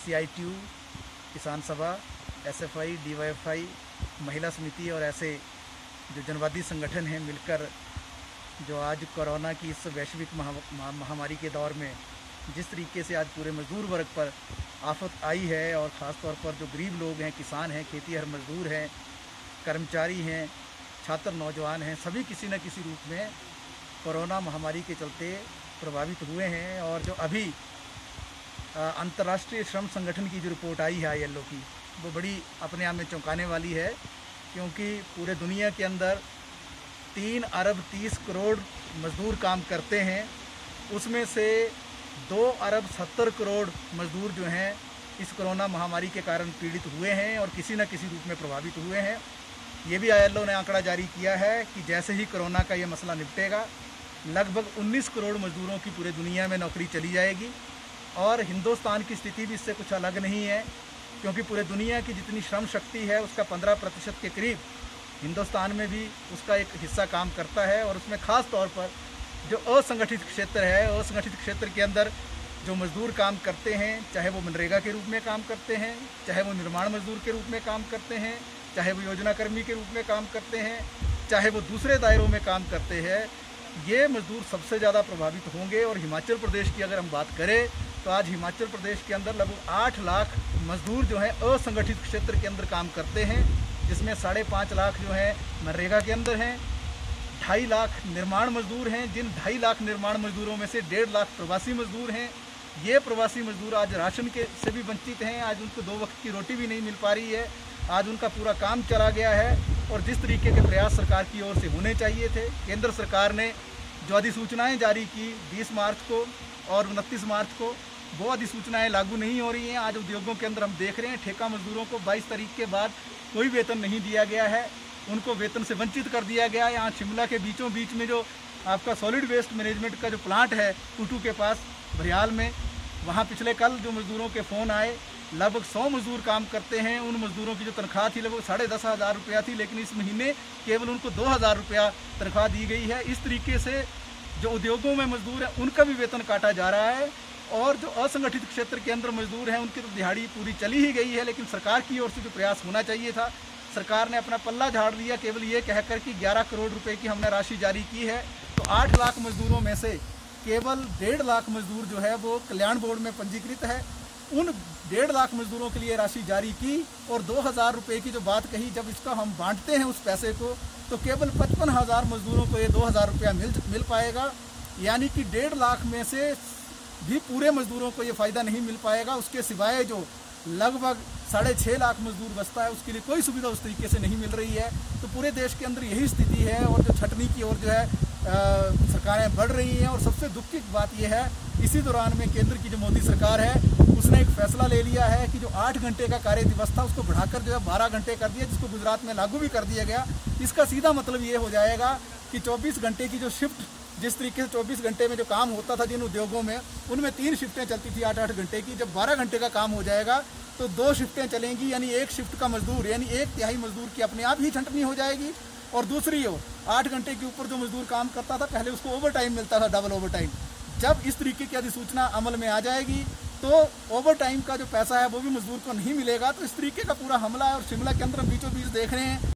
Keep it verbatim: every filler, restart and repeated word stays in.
C I T U, Kisan Sabha, S F I, D Y F I, महिला समिति और ऐसे जो जनवादी संगठन हैं मिलकर जो आज कोरोना की इस वैश्विक महामारी के दौर में जिस तरीके से आज पूरे मजदूर वर्ग पर आफत आई है और ख़ास तौर पर जो गरीब लोग हैं, किसान हैं, खेतीहर मजदूर हैं, कर्मचारी हैं, छात्र नौजवान हैं, सभी किसी न किसी रूप में कोरोना महामारी के चलते प्रभावित हुए हैं। और जो अभी अंतर्राष्ट्रीय श्रम संगठन की जो रिपोर्ट आई है आई एल ओ की, वो बड़ी अपने आप में चौंकाने वाली है, क्योंकि पूरे दुनिया के अंदर तीन अरब तीस करोड़ मज़दूर काम करते हैं। उसमें से दो अरब सत्तर करोड़ मज़दूर जो हैं इस कोरोना महामारी के कारण पीड़ित हुए हैं और किसी न किसी रूप में प्रभावित हुए हैं। ये भी आई एल ओ ने आंकड़ा जारी किया है कि जैसे ही कोरोना का ये मसला निपटेगा, लगभग उन्नीस करोड़ मज़दूरों की पूरे दुनिया में नौकरी चली जाएगी। और हिंदुस्तान की स्थिति भी इससे कुछ अलग नहीं है, क्योंकि पूरे दुनिया की जितनी श्रम शक्ति है उसका पंद्रह प्रतिशत के करीब हिंदुस्तान में भी उसका एक हिस्सा काम करता है। और उसमें ख़ास तौर पर जो असंगठित क्षेत्र है, असंगठित क्षेत्र के अंदर जो मज़दूर काम करते हैं, चाहे वो मनरेगा के रूप में काम करते हैं, चाहे वो निर्माण मज़दूर के रूप में काम करते हैं, चाहे वो योजना कर्मी के रूप में काम करते हैं, चाहे वो दूसरे दायरों में काम करते हैं, ये मज़दूर सबसे ज़्यादा प्रभावित होंगे। और हिमाचल प्रदेश की अगर हम बात करें तो आज हिमाचल प्रदेश के अंदर लगभग आठ लाख मज़दूर जो हैं असंगठित क्षेत्र के अंदर काम करते हैं, जिसमें साढ़े पाँच लाख जो हैं मनरेगा के अंदर हैं, ढाई लाख निर्माण मज़दूर हैं, जिन ढाई लाख निर्माण मज़दूरों में से डेढ़ लाख प्रवासी मज़दूर हैं। ये प्रवासी मज़दूर आज राशन के से भी वंचित हैं, आज उनको दो वक्त की रोटी भी नहीं मिल पा रही है, आज उनका पूरा काम चला गया है। और जिस तरीके के प्रयास सरकार की ओर से होने चाहिए थे, केंद्र सरकार ने जो अधिसूचनाएँ जारी की बीस मार्च को और उनतीस मार्च को, वो अधिसूचनाएँ लागू नहीं हो रही हैं। आज उद्योगों के अंदर हम देख रहे हैं ठेका मज़दूरों को बाईस तारीख के बाद कोई वेतन नहीं दिया गया है, उनको वेतन से वंचित कर दिया गया है। यहाँ शिमला के बीचों बीच में जो आपका सॉलिड वेस्ट मैनेजमेंट का जो प्लांट है टूटू के पास भरियाल में, वहाँ पिछले कल जो मज़दूरों के फ़ोन आए, लगभग सौ मज़दूर काम करते हैं। उन मज़दूरों की जो तनख्वाह थी लगभग साढ़े दस हज़ार रुपया थी, लेकिन इस महीने केवल उनको दो हज़ार रुपया तनख्वाह दी गई है। इस तरीके से जो उद्योगों में मज़दूर हैं उनका भी वेतन काटा जा रहा है। और जो असंगठित क्षेत्र के अंदर मज़दूर हैं उनकी तो दिहाड़ी पूरी चली ही गई है, लेकिन सरकार की ओर से जो प्रयास होना चाहिए था, सरकार ने अपना पल्ला झाड़ दिया केवल ये कहकर कि ग्यारह करोड़ रुपए की हमने राशि जारी की है। तो आठ लाख मज़दूरों में से केवल डेढ़ लाख मज़दूर जो है वो कल्याण बोर्ड में पंजीकृत है। उन डेढ़ लाख मज़दूरों के लिए राशि जारी की और दो हज़ार रुपये की जो बात कही, जब इसका हम बांटते हैं उस पैसे को, तो केवल पचपन हज़ार मज़दूरों को ये दो हज़ार रुपया मिल मिल पाएगा। यानी कि डेढ़ लाख में से भी पूरे मज़दूरों को ये फ़ायदा नहीं मिल पाएगा। उसके सिवाय जो लगभग साढ़े छः लाख मज़दूर बचता है उसके लिए कोई सुविधा उस तरीके से नहीं मिल रही है। तो पूरे देश के अंदर यही स्थिति है और जो छटनी की ओर जो है सरकारें बढ़ रही हैं। और सबसे दुख की बात यह है, इसी दौरान में केंद्र की जो मोदी सरकार है उसने एक फैसला ले लिया है कि जो आठ घंटे का कार्य दिवस था उसको बढ़ाकर जो है बारह घंटे कर दिया, जिसको गुजरात में लागू भी कर दिया गया। इसका सीधा मतलब ये हो जाएगा कि चौबीस घंटे की जो शिफ्ट, जिस तरीके से चौबीस घंटे में जो काम होता था जिन उद्योगों में, उनमें तीन शिफ्टें चलती थी आठ आठ घंटे की, जब बारह घंटे का काम हो जाएगा तो दो शिफ्टें चलेंगी। यानी एक शिफ्ट का मजदूर यानी एक तिहाई मजदूर की अपने आप ही छंटनी हो जाएगी। और दूसरी ओर आठ घंटे के ऊपर जो मजदूर काम करता था पहले उसको ओवर टाइम मिलता था, डबल ओवर टाइम। जब इस तरीके की अधिसूचना अमल में आ जाएगी तो ओवर टाइम का जो पैसा है वो भी मजदूर को नहीं मिलेगा। तो इस तरीके का पूरा हमला है। और शिमला के अंदर हम बीचों बीच देख रहे हैं